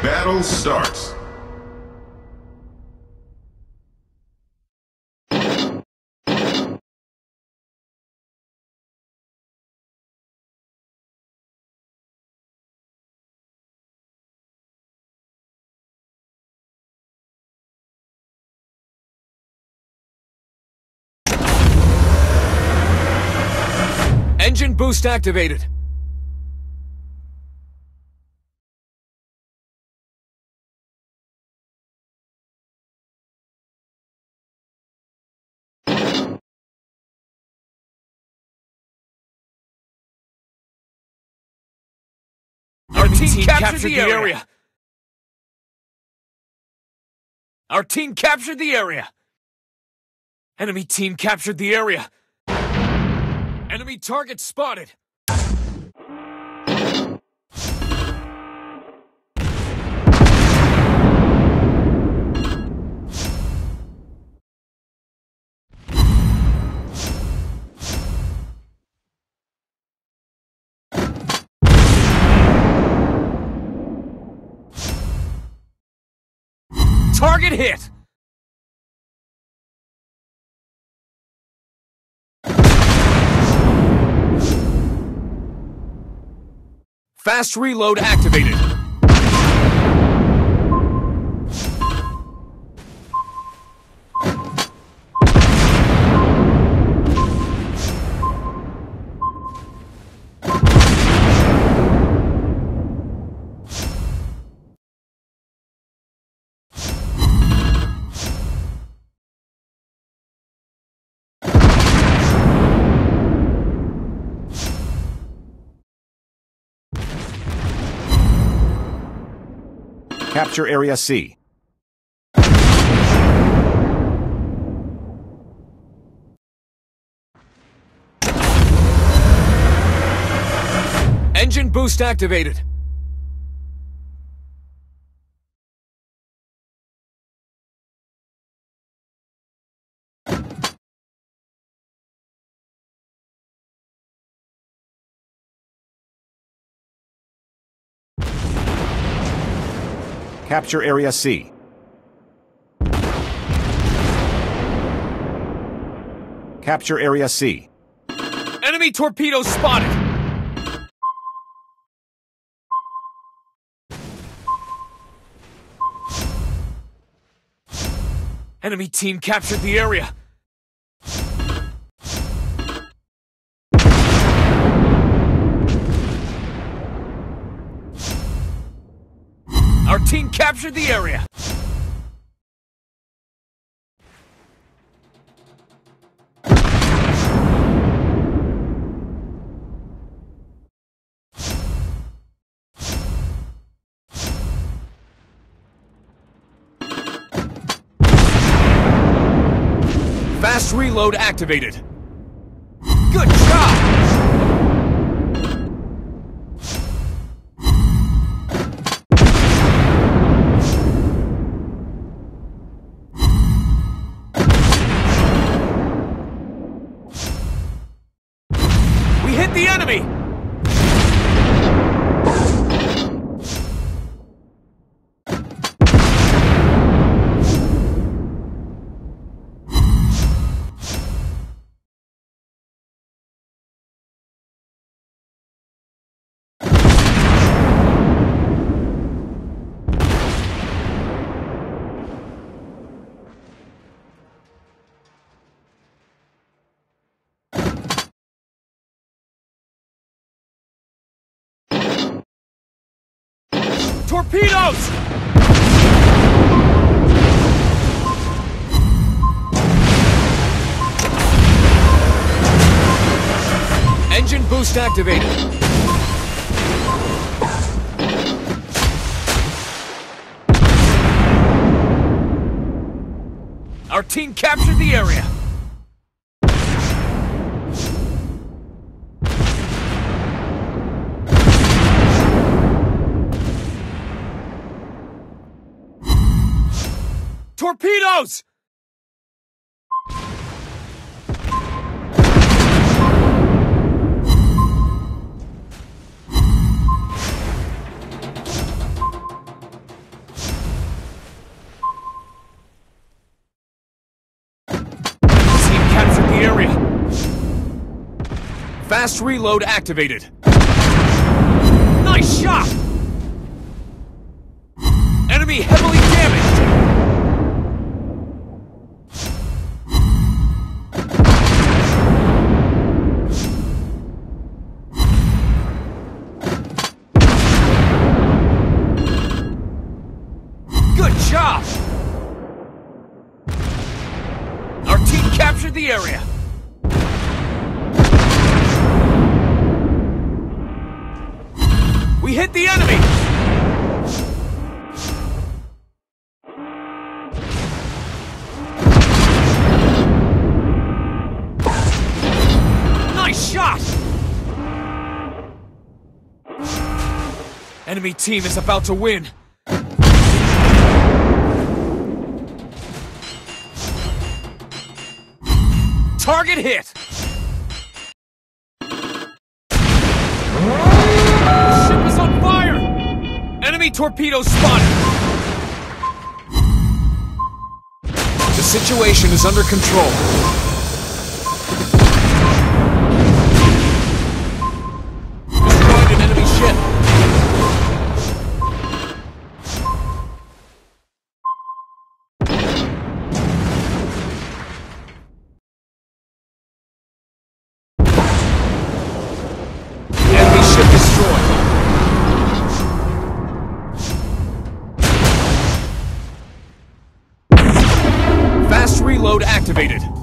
Battle starts. Engine boost activated. Our team captured the area. Our team captured the area. Enemy team captured the area. Enemy target spotted. Target hit! Fast reload activated. Capture Area C. Engine boost activated. Capture Area C. Capture Area C. Enemy torpedoes spotted. Enemy team captured the area. Our team captured the area. Fast reload activated. Good job! We hit the enemy! Torpedoes! Engine boost activated. Our team captured the area. Torpedoes! Fast reload activated. Nice shot! Enemy heavily damaged! Good job! Our team captured the area! We hit the enemy! Nice shot! Enemy team is about to win. Target hit! Ship is on fire! Enemy torpedoes spotted! The situation is under control. Destroyed an enemy ship. Enemy ship destroyed. Fast reload activated.